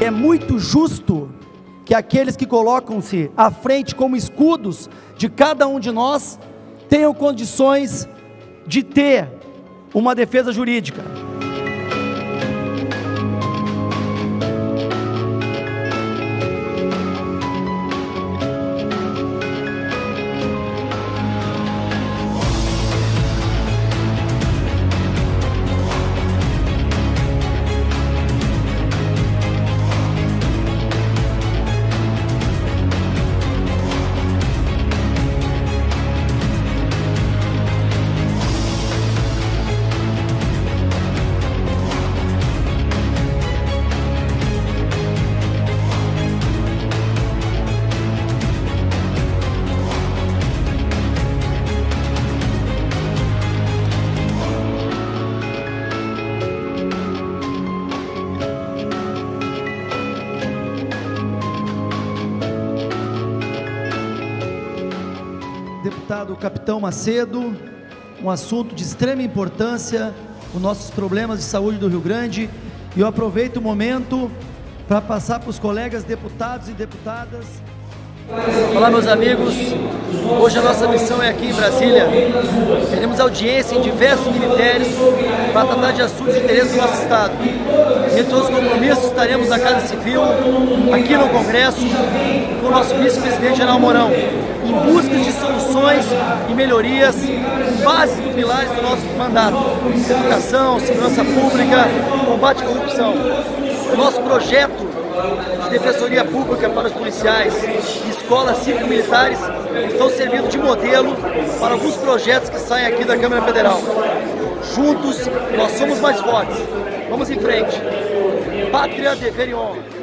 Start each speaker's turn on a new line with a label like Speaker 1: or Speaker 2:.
Speaker 1: É muito justo que aqueles que colocam-se à frente como escudos de cada um de nós tenham condições de ter uma defesa jurídica. Deputado Capitão Macedo, um assunto de extrema importância, os nossos problemas de saúde do Rio Grande, e eu aproveito o momento para passar para os colegas deputados e deputadas. Olá, meus amigos, hoje a nossa missão é aqui em Brasília. Teremos audiência em diversos ministérios para tratar de assuntos de interesse do nosso Estado. Entre os compromissos, estaremos na Casa Civil, aqui no Congresso, com o nosso vice-presidente General Mourão, em busca de soluções e melhorias, bases e pilares do nosso mandato: educação, segurança pública, combate à corrupção. O nosso projeto de defensoria pública para os policiais e escolas cívico-militares estão servindo de modelo para alguns projetos que saem aqui da Câmara Federal. Juntos, nós somos mais fortes. Vamos em frente. Pátria, dever e honra.